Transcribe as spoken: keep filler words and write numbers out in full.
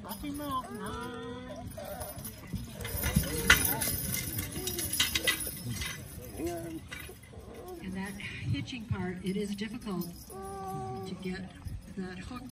Rocky Mountain High. And that hitching part, it is difficult to get that hook